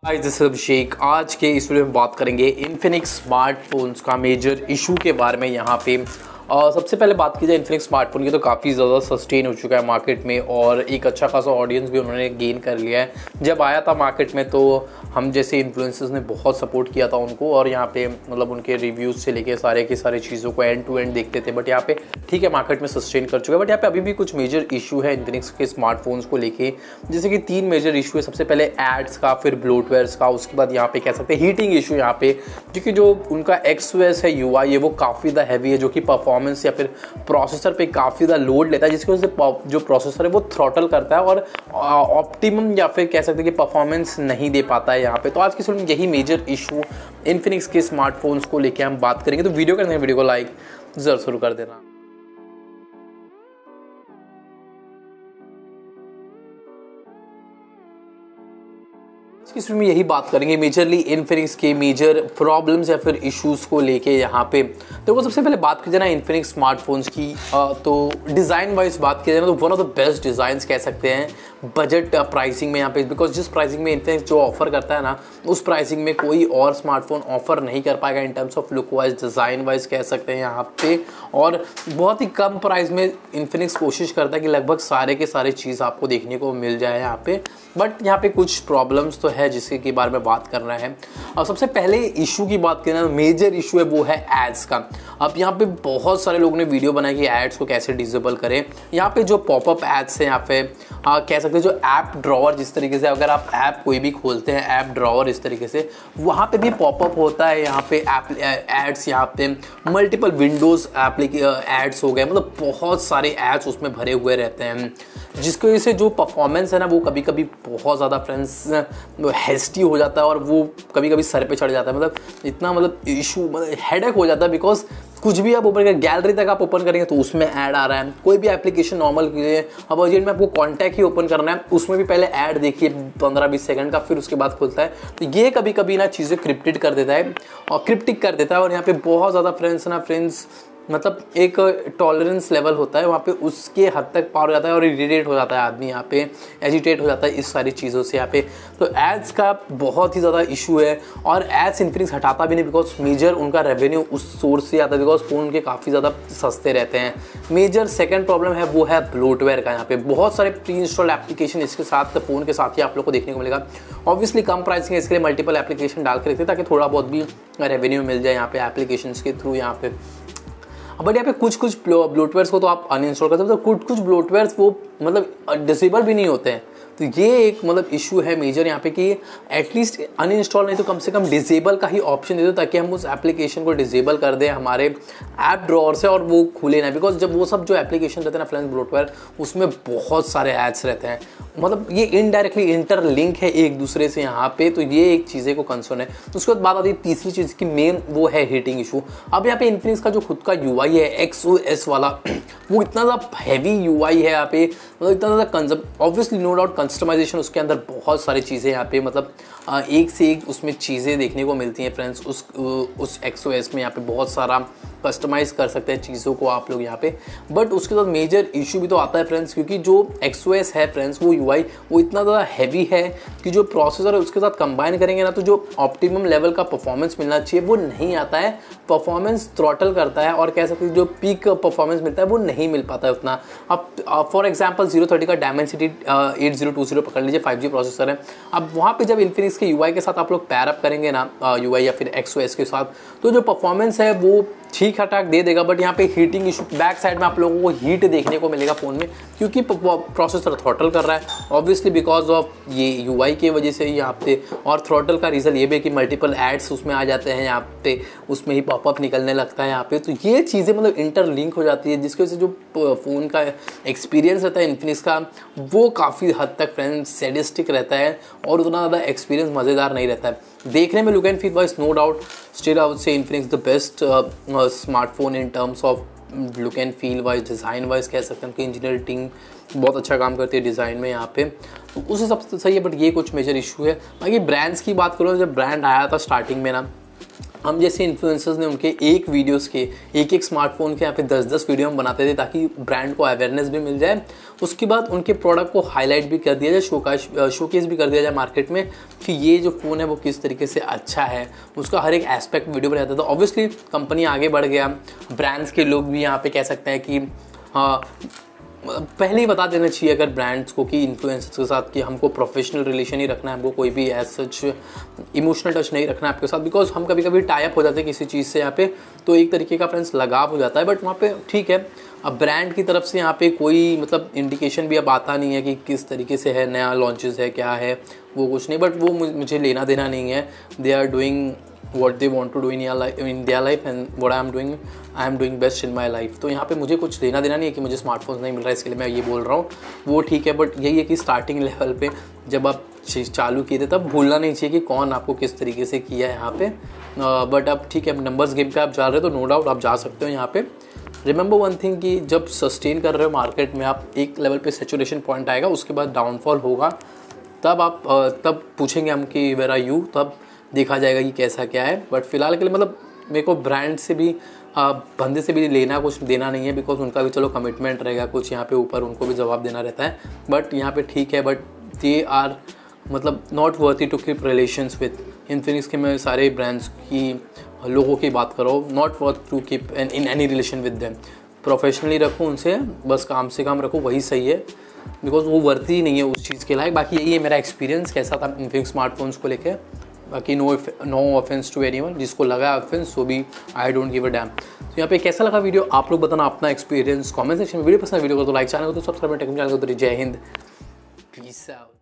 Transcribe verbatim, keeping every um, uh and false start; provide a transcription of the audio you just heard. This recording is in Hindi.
हाय दिस इज अभिषेक। आज के इस वीडियो में बात करेंगे इन्फिनिक्स स्मार्टफोन्स का मेजर इशू के बारे में। यहाँ पे आ, सबसे पहले बात की जाए इन्फिनिक्स स्मार्टफोन की, तो काफ़ी ज़्यादा सस्टेन हो चुका है मार्केट में और एक अच्छा खासा ऑडियंस भी उन्होंने गेन कर लिया है। जब आया था मार्केट में तो हम जैसे इन्फ्लुएंसर्स ने बहुत सपोर्ट किया था उनको, और यहाँ पे मतलब उनके रिव्यूज़ से लेके सारे की सारी चीज़ों को एंड टू एंड देखते थे। बट यहाँ पे ठीक है, मार्केट में सस्टेन कर चुका है, बट यहाँ पे अभी भी कुछ मेजर इशू है इन्फिनिक्स के स्मार्टफोन्स को लेके। जैसे कि तीन मेजर इशू है। सबसे पहले एड्स का, फिर ब्लोटवेयर्स का, उसके बाद यहाँ पे कह सकते हैं हीटिंग इशू यहाँ पे, क्योंकि जो उनका एक्सओएस है, यूआई है, वो काफ़ी ज़्यादा हैवी है, जो कि परफॉर्मेंस या फिर प्रोसेसर पे काफ़ी ज़्यादा लोड लेता है, जिसकी वजह से जो प्रोसेसर है वो थ्रॉटल करता है और ऑप्टिमम या फिर कह सकते हैं कि परफॉर्मेंस नहीं दे पाता है यहाँ पे। तो आज की वीडियो में यही मेजर इशू इन्फिनिक्स के स्मार्टफोन्स को लेके हम बात करेंगे। तो वीडियो करने वीडियो को लाइक जरूर शुरू कर देना। इस वीडियो में यही बात करेंगे मेजरली इन्फिनिक्स के मेजर प्रॉब्लम्स या फिर इश्यूज को लेके यहाँ पे। तो वो सबसे पहले बात की जाए ना इन्फिनिक्स स्मार्टफोन्स की, तो डिज़ाइन वाइज बात की जाए ना, तो one of the best designs कह सकते हैं बजट प्राइसिंग में यहाँ पे। बिकॉज जिस प्राइसिंग में इन्फिनिक्स जो ऑफर करता है ना, उस प्राइसिंग में कोई और स्मार्टफोन ऑफर नहीं कर पाएगा in terms of look wise, design wise कह सकते हैं यहाँ पे। और बहुत ही कम प्राइस में इन्फिनिक्स कोशिश करता है कि लगभग सारे के सारे चीज़ आपको देखने को मिल जाए यहाँ पे। बट यहाँ पे कुछ प्रॉब्लम्स तो है जिसके के बारे में बात करना है। और सबसे पहले इशू की बात करें, मेजर इशू है वो है एड्स का। अब यहाँ पे बहुत सारे लोगों ने वीडियो बनाई कि एड्स को कैसे डिसेबल करें। यहाँ पे जो पॉपअप एड्स हैं, यहाँ पे आ, कह सकते हैं जो ऐप ड्रॉवर, जिस तरीके से अगर आप ऐप कोई भी खोलते हैं, ऐप ड्रॉवर इस तरीके से, वहाँ पे भी पॉपअप होता है। यहाँ पे एड्स, यहाँ पे मल्टीपल विंडोज़ एड्स हो गए, मतलब बहुत सारे एड्स उसमें भरे हुए रहते हैं, जिसकी वजह से जो परफॉर्मेंस है ना, वो कभी कभी बहुत ज़्यादा फ्रेंड्स हेस्टी हो जाता है और वो कभी कभी सर पे चढ़ जाता है। मतलब इतना मतलब इशू, मतलब हेडेक हो जाता है। बिकॉज कुछ भी आप ओपन करें, गैलरी तक आप ओपन करेंगे तो उसमें ऐड आ रहा है। कोई भी एप्लीकेशन नॉर्मल कीजिए, अब अर्जेंट में आपको कॉन्टैक्ट ही ओपन करना है, उसमें भी पहले ऐड देखिए पंद्रह बीस सेकंड का, फिर उसके बाद खुलता है। तो ये कभी कभी ना चीज़ें क्रिप्टेड कर देता है और क्रिप्टिक कर देता है। और यहाँ पे बहुत ज़्यादा फ्रेंड्स ना फ्रेंड्स मतलब एक टॉलरेंस लेवल होता है वहाँ पे, उसके हद तक पार हो जाता है और इरिटेट हो जाता है आदमी, यहाँ पे एजिटेट हो जाता है इस सारी चीज़ों से यहाँ पे। तो एड्स का बहुत ही ज़्यादा इशू है और एड्स इन्फिनिक्स हटाता भी नहीं, बिकॉज मेजर उनका रेवेन्यू उस सोर्स से आता है, बिकॉज फ़ोन के काफ़ी ज़्यादा सस्ते रहते हैं। मेजर सेकंड प्रॉब्लम है वो है ब्लोटवेयर का। यहाँ पे बहुत सारे प्री इंस्टॉल्ड एप्लीकेशन इसके साथ, फ़ोन के साथ ही आप लोग को देखने को मिलेगा। ऑब्वियसली कम प्राइस है, इसके लिए मल्टीपल एप्लीकेशन डाल के रखते हैं ताकि थोड़ा बहुत भी रेवेन्यू मिल जाए यहाँ पे एप्लीकेशन के थ्रू यहाँ पे। बट यहाँ पे कुछ कुछ ब्लोटवेयर्स को तो आप अनइंस्टॉल कर सकते हो, तो कुछ कुछ ब्लोटवेयर्स वो मतलब डिसेबल भी नहीं होते हैं। तो ये एक मतलब इशू है मेजर यहाँ पे कि एटलीस्ट अनइंस्टॉल नहीं तो कम से कम डिसेबल का ही ऑप्शन दे दो, ताकि हम उस एप्लीकेशन को डिसेबल कर दें हमारे ऐप ड्रॉअर से और वो खुले ना। बिकॉज जब वो सब जो एप्लीकेशन रहते हैं ना फ्रेंड्स ब्लोटवेयर, उसमें बहुत सारे एड्स रहते हैं, मतलब ये इनडायरेक्टली इंटरलिंक है एक दूसरे से यहाँ पे। तो ये एक चीज़ें को कंसर्न है। तो उसके बाद बात आती है तीसरी चीज़ की, मेन वो है हीटिंग इशू। अब यहाँ पे इन्फिनिक्स का जो खुद का यूआई है एक्सओएस वाला, वो इतना ज़्यादा हैवी यूआई है यहाँ पे, मतलब इतना ज़्यादा कंजम ऑब्वियसली नो डाउट कस्टमाइजेशन, उसके अंदर बहुत सारी चीज़ें यहाँ पे मतलब एक से एक उसमें चीज़ें देखने को मिलती हैं फ्रेंड्स। उस उस एक्सओएस में यहाँ पे बहुत सारा कस्टमाइज़ कर सकते हैं चीज़ों को आप लोग यहाँ पे। बट उसके साथ मेजर इशू भी तो आता है फ्रेंड्स, क्योंकि जो एक्सओएस है फ्रेंड्स, वो यूआई वो इतना ज़्यादा हैवी है कि जो प्रोसेसर है उसके साथ कंबाइन करेंगे ना, तो जो ऑप्टिमम लेवल का परफॉर्मेंस मिलना चाहिए वो नहीं आता है। परफॉर्मेंस थ्रॉटल करता है और कह सकते हैं जो पीक परफॉर्मेंस मिलता है वो नहीं मिल पाता है उतना। अब फॉर एग्जाम्पल जीरो थर्टी का Dimensity eight zero two zero पकड़ लीजिए, फाइव जी प्रोसेसर है। अब वहाँ पे जब इन्फिनिक्स के यूआई के साथ आप लोग पैर अप करेंगे ना, यूआई या फिर एक्सओएस के साथ, तो जो परफॉर्मेंस है वो ठीक ठाक दे देगा। बट यहाँ पे हीटिंग इशू, बैक साइड में आप लोगों को हीट देखने को मिलेगा फ़ोन में, क्योंकि प्रोसेसर थ्रॉटल कर रहा है ऑब्वियसली बिकॉज ऑफ ये यूआई की वजह से यहाँ पे। और थ्रॉटल का रीज़न ये भी है कि मल्टीपल एड्स उसमें आ जाते हैं यहाँ पे, उसमें ही पॉपअप निकलने लगता है यहाँ पे। तो ये चीज़ें मतलब इंटरलिंक हो जाती है, जिसकी वजह से जो फ़ोन का एक्सपीरियंस रहता है इन्फिनिक्स का, वो काफ़ी हद तक फ्रेंड्स सैडिस्टिक रहता है और उतना ज़्यादा एक्सपीरियंस मज़ेदार नहीं रहता है देखने में। Look and feel wise no doubt still I would say Infinix the best smartphone in terms of look and feel wise, design wise कह सकते हैं। उनकी इंजीनियर टीम बहुत अच्छा काम करती है डिज़ाइन में यहाँ पे, तो उस हिसाब से सही है। बट ये कुछ मेजर इशू है। बाकी ब्रांड्स की बात करो, जब ब्रांड आया था स्टार्टिंग में ना, हम जैसे इन्फ्लुएंसर्स ने उनके एक वीडियोस के एक एक स्मार्टफोन के यहाँ पे दस दस वीडियो हम बनाते थे ताकि ब्रांड को अवेयरनेस भी मिल जाए। उसके बाद उनके प्रोडक्ट को हाईलाइट भी कर दिया जाए, शोकाश शोकेस भी कर दिया जाए मार्केट में कि ये जो फ़ोन है वो किस तरीके से अच्छा है, उसका हर एक एस्पेक्ट वीडियो पर रहता था। ऑब्वियसली कंपनी आगे बढ़ गया, ब्रांड्स के लोग भी यहाँ पे कह सकते हैं कि हाँ पहले ही बता देना चाहिए अगर ब्रांड्स को कि इन्फ्लुएंसर्स के साथ कि हमको प्रोफेशनल रिलेशन ही रखना है, हमको कोई भी एज सच इमोशनल टच नहीं रखना है आपके साथ, बिकॉज हम कभी कभी टाई अप हो जाते हैं किसी चीज़ से यहाँ पे, तो एक तरीके का फ्रेंड्स लगाव हो जाता है। बट वहाँ पे ठीक है, अब ब्रांड की तरफ से यहाँ पे कोई मतलब इंडिकेशन भी अब आता नहीं है कि किस तरीके से है, नया लॉन्चेस है क्या है वो कुछ नहीं, बट वो मुझे लेना देना नहीं है। They are doing what they want to do in your life, in their life, and what I am doing, I am doing best in my life। तो यहाँ पे मुझे कुछ लेना देना नहीं है कि मुझे स्मार्टफोन नहीं मिल रहा है इसके लिए मैं ये बोल रहा हूँ, वो ठीक है। बट यही है कि स्टार्टिंग लेवल पे जब आप चीज़ चालू किए थे तब भूलना नहीं चाहिए कि कौन आपको किस तरीके से किया है यहाँ पे। बट अब ठीक है, नंबर्स गेम पे आप जा रहे हो तो नो डाउट आप जा सकते हो यहाँ पे। रिमेंबर वन थिंग कि जब सस्टेन कर रहे हो मार्केट में आप, एक लेवल पे सेचुरेशन पॉइंट आएगा, उसके बाद डाउनफॉल होगा, तब आप तब पूछेंगे हम कि वेयर आर यू, तब देखा जाएगा कि कैसा क्या है। बट फिलहाल के लिए मतलब मेरे को ब्रांड से भी बंदे से भी लेना कुछ देना नहीं है, बिकॉज उनका भी चलो कमिटमेंट रहेगा कुछ यहाँ पे ऊपर, उनको भी जवाब देना रहता है। बट यहाँ पे ठीक है, बट दे आर मतलब not worthy to keep relations with Infinix के। मैं सारे ब्रांड्स की लोगों की बात कर रहा हूँ, not worth to keep in any relation with them. Professionally रखो उनसे, बस काम से काम रखो, वही सही है, बिकॉज वो वर्ती नहीं है उस चीज़ के लायक। बाकी यही है मेरा एक्सपीरियंस कैसा था इन्फिनिक्स स्मार्टफोन्स को लेकर। बाकी no no offense to anyone, जिसको लगा ऑफेंस वो भी I don't give a damn. तो यहाँ पे कैसा लगा वीडियो आप लोग बताना अपना एक्सपीरियंस कमेंट सेक्शन में। वीडियो पसंद वीडियो को तो लाइक, चैनल को तो सब्सक्राइब, टेक्निकल चैनल को तो जय हिंद, पीस आउट।